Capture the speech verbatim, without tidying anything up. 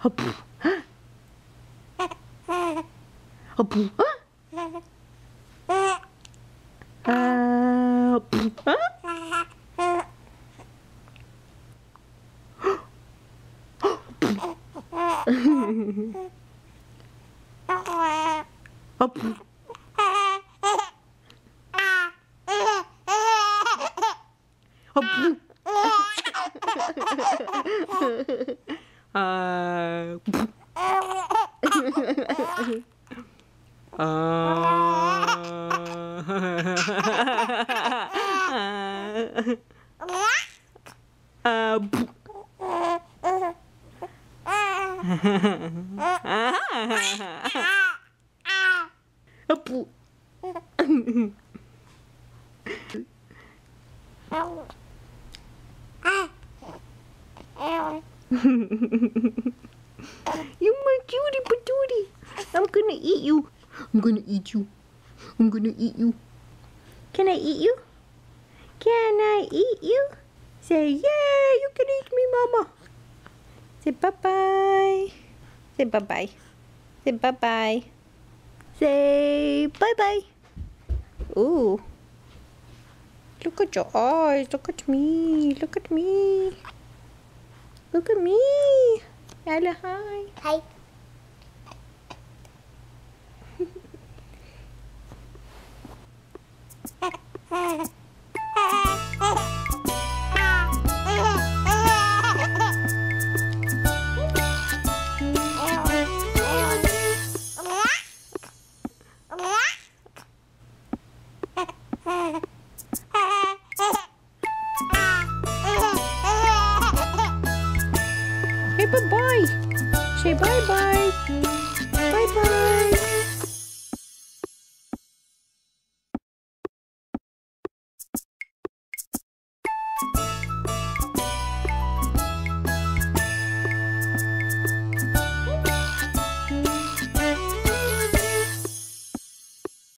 Apu. Apu. Apu. Apu. Apu. Uh, uh, Apu. You're my cutie patootie. I'm gonna eat you. I'm gonna eat you. I'm gonna eat you. Can I eat you? Can I eat you? Say, yeah, you can eat me, mama. Say bye-bye. Say bye-bye. Say bye-bye. Say bye-bye. Ooh. Look at your eyes. Look at me. Look at me. Look at me. Hello, hi. Hi. Say bye-bye. Say bye-bye.